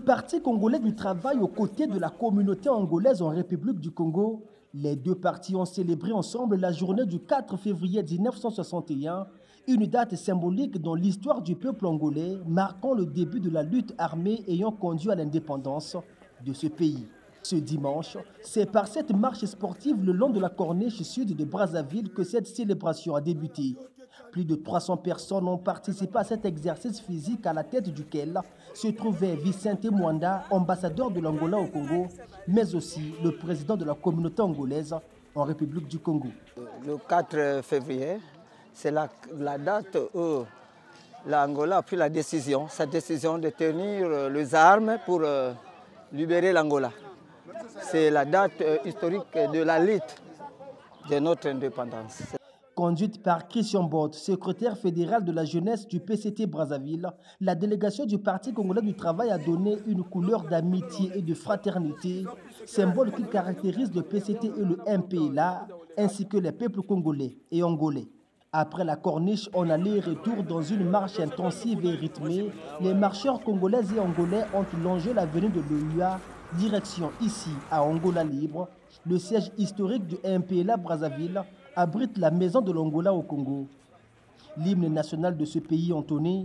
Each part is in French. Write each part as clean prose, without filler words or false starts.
Parti congolais du travail aux côtés de la communauté angolaise en République du Congo, les deux partis ont célébré ensemble la journée du 4 février 1961, une date symbolique dans l'histoire du peuple angolais, marquant le début de la lutte armée ayant conduit à l'indépendance de ce pays. Ce dimanche, c'est par cette marche sportive le long de la corniche sud de Brazzaville que cette célébration a débuté. Plus de 300 personnes ont participé à cet exercice physique à la tête duquel se trouvait Vicente Mwanda, ambassadeur de l'Angola au Congo, mais aussi le président de la communauté angolaise en République du Congo. Le 4 février, c'est la date où l'Angola a pris sa décision de tenir les armes pour libérer l'Angola. C'est la date historique de la lutte de notre indépendance. Conduite par Christian Bott, secrétaire fédéral de la jeunesse du PCT Brazzaville, la délégation du Parti congolais du travail a donné une couleur d'amitié et de fraternité, symbole qui caractérise le PCT et le MPLA, ainsi que les peuples congolais et angolais. Après la corniche, on allait et retour dans une marche intensive et rythmée. Les marcheurs congolais et angolais ont longé l'avenue de l'OUA, direction ici à Angola Libre. Le siège historique du MPLA Brazzaville abrite la maison de l'Angola au Congo. L'hymne national de ce pays entonné.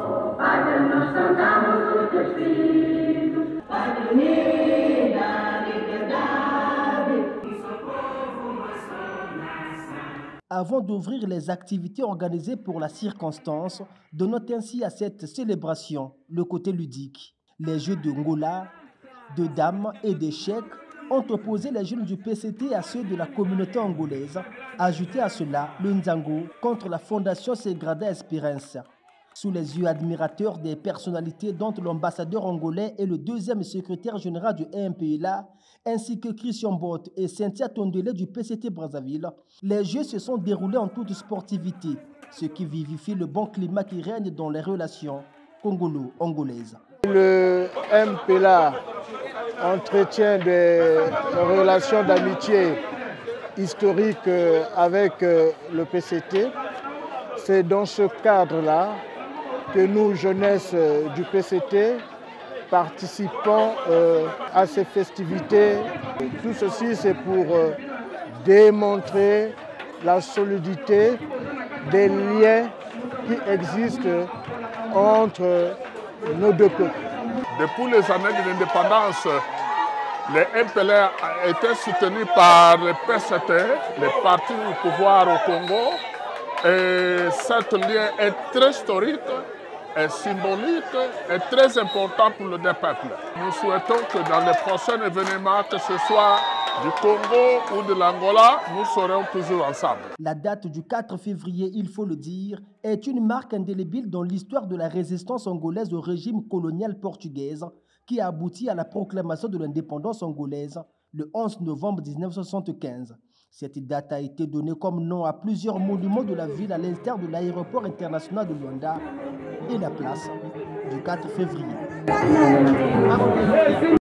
Avant d'ouvrir les activités organisées pour la circonstance, donnant ainsi à cette célébration le côté ludique. Les jeux de Ngola, de dames et d'échecs ont opposé les jeunes du PCT à ceux de la communauté angolaise. Ajouté à cela le Nzango contre la fondation Segrada Espérance. Sous les yeux admirateurs des personnalités dont l'ambassadeur angolais et le deuxième secrétaire général du MPLA, ainsi que Christian Bott et Cynthia Tondele du PCT Brazzaville, les Jeux se sont déroulés en toute sportivité, ce qui vivifie le bon climat qui règne dans les relations congolo-angolaises. Le MPLA entretient des relations d'amitié historiques avec le PCT. C'est dans ce cadre-là que nous, jeunesse du PCT, participons à ces festivités. Tout ceci, c'est pour démontrer la solidité des liens qui existent entre nos deux peuples. Depuis les années de l'indépendance, le MPLA a été soutenu par le PCT, le parti au pouvoir au Congo. Et ce lien est très historique, est symbolique et très important pour le peuple. Nous souhaitons que dans les prochains événements, que ce soit du Congo ou de l'Angola, nous serons toujours ensemble. La date du 4 février, il faut le dire, est une marque indélébile dans l'histoire de la résistance angolaise au régime colonial portugais qui a abouti à la proclamation de l'indépendance angolaise le 11 novembre 1975. Cette date a été donnée comme nom à plusieurs monuments de la ville à l'instar de l'aéroport international de Luanda et la place du 4 février.